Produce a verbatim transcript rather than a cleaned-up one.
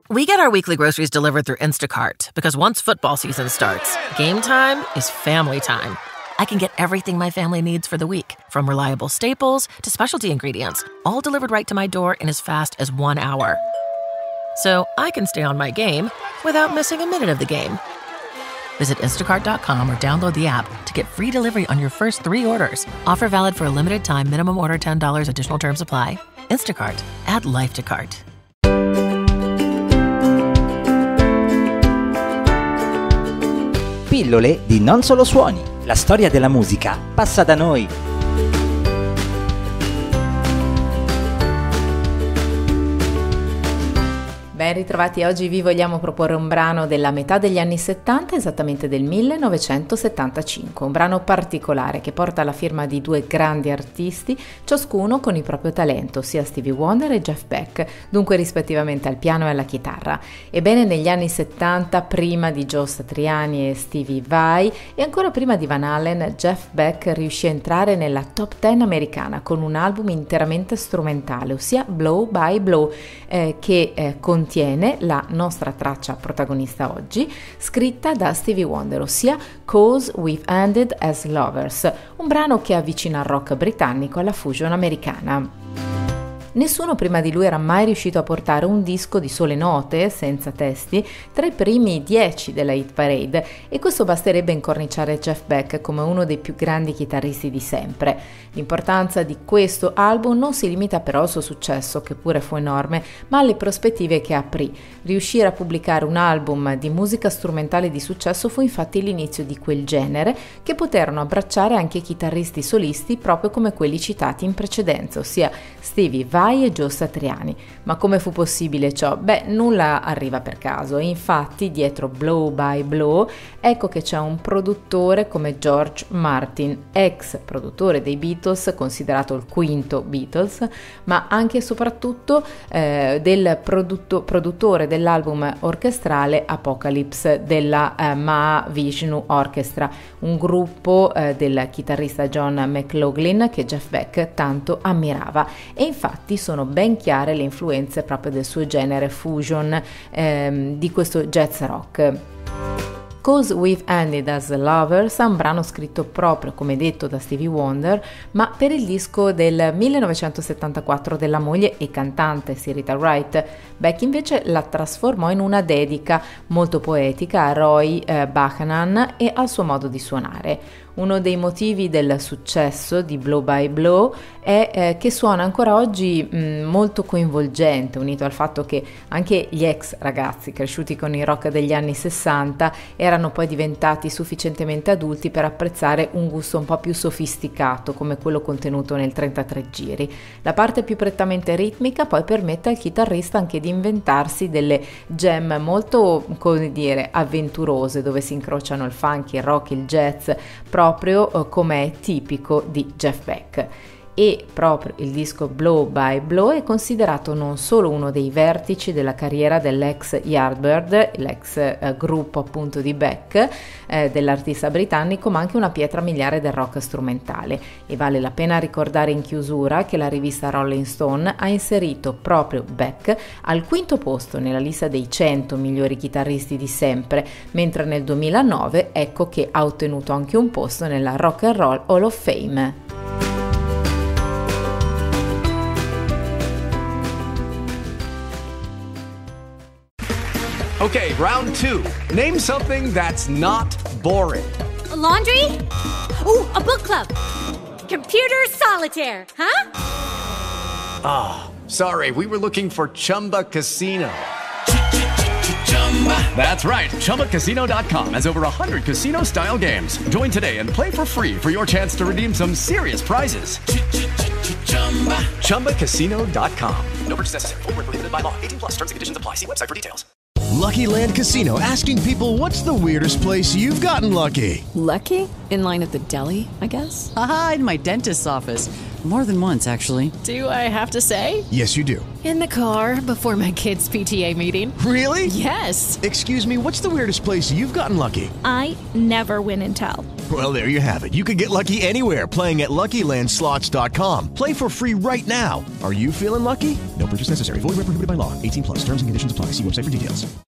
We get our weekly groceries delivered through Instacart because once football season starts, game time is family time. I can get everything my family needs for the week, from reliable staples to specialty ingredients, all delivered right to my door in as fast as one hour. So I can stay on my game without missing a minute of the game. Visit instacart dot com or download the app to get free delivery on your first three orders. Offer valid for a limited time. Minimum order ten dollars. Additional terms apply. Instacart. Add life to cart. Pillole di Non Solo Suoni. La storia della musica passa da noi. Ben ritrovati, oggi vi vogliamo proporre un brano della metà degli anni settanta, esattamente del millenovecentosettantacinque, un brano particolare che porta la firma di due grandi artisti, ciascuno con il proprio talento, sia Stevie Wonder e Jeff Beck, dunque rispettivamente al piano e alla chitarra. Ebbene, negli anni settanta, prima di Joe Satriani e Stevie Vai e ancora prima di Van Halen, Jeff Beck riuscì a entrare nella top dieci americana con un album interamente strumentale, ossia Blow by Blow, eh, che eh, contiene la nostra traccia protagonista oggi, scritta da Stevie Wonder, ossia "'Cause We've Ended as Lovers", un brano che avvicina il rock britannico alla fusion americana. Nessuno prima di lui era mai riuscito a portare un disco di sole note, senza testi, tra i primi dieci della hit parade, e questo basterebbe incorniciare Jeff Beck come uno dei più grandi chitarristi di sempre. L'importanza di questo album non si limita però al suo successo, che pure fu enorme, ma alle prospettive che aprì. Riuscire a pubblicare un album di musica strumentale di successo fu infatti l'inizio di quel genere, che poterono abbracciare anche chitarristi solisti proprio come quelli citati in precedenza, ossia Stevie Vai e Joe Satriani. Ma come fu possibile ciò? Beh, nulla arriva per caso, e infatti dietro Blow by Blow ecco che c'è un produttore come George Martin, ex produttore dei Beatles, considerato il quinto Beatles, ma anche e soprattutto eh, del produtto, produttore dell'album orchestrale Apocalypse della eh, Mahavishnu Orchestra, un gruppo eh, del chitarrista John McLaughlin che Jeff Beck tanto ammirava, e infatti sono ben chiare le influenze proprio del suo genere fusion, ehm, di questo jazz rock. "'Cause We've Ended as Lovers" è un brano scritto proprio, come detto, da Stevie Wonder, ma per il disco del millenovecentosettantaquattro della moglie e cantante Syreeta Wright. Beck invece la trasformò in una dedica molto poetica a Roy eh, Buchanan e al suo modo di suonare. Uno dei motivi del successo di Blow by Blow è eh, che suona ancora oggi mh, molto coinvolgente, unito al fatto che anche gli ex ragazzi cresciuti con il rock degli anni sessanta erano poi diventati sufficientemente adulti per apprezzare un gusto un po' più sofisticato come quello contenuto nel trentatré giri. La parte più prettamente ritmica poi permette al chitarrista anche di inventarsi delle jam molto, come dire, avventurose, dove si incrociano il funk, il rock, il jazz, proprio come è tipico di Jeff Beck. E proprio il disco Blow by Blow è considerato non solo uno dei vertici della carriera dell'ex Yardbird, l'ex eh, gruppo appunto di Beck, eh, dell'artista britannico, ma anche una pietra miliare del rock strumentale. E vale la pena ricordare in chiusura che la rivista Rolling Stone ha inserito proprio Beck al quinto posto nella lista dei cento migliori chitarristi di sempre, mentre nel duemilanove ecco che ha ottenuto anche un posto nella Rock and Roll Hall of Fame. Okay, round two. Name something that's not boring. A laundry? Ooh, a book club. Computer solitaire, huh? Ah, oh, sorry, we were looking for Chumba Casino. That's right, Chumba Casino dot com has over one hundred casino-style games. Join today and play for free for your chance to redeem some serious prizes. Chumba Casino dot com. No purchase necessary. Void where prohibited by law. eighteen plus terms and conditions apply. See website for details. Lucky Land Casino, asking people, what's the weirdest place you've gotten lucky? Lucky? In line at the deli, I guess? Aha, in my dentist's office. More than once, actually. Do I have to say? Yes, you do. In the car before my kids' P T A meeting. Really? Yes. Excuse me, what's the weirdest place you've gotten lucky? I never win and tell. Well, there you have it. You can get lucky anywhere, playing at Lucky Land Slots dot com. Play for free right now. Are you feeling lucky? No purchase necessary. Void where prohibited by law. eighteen plus. Terms and conditions apply. See website for details.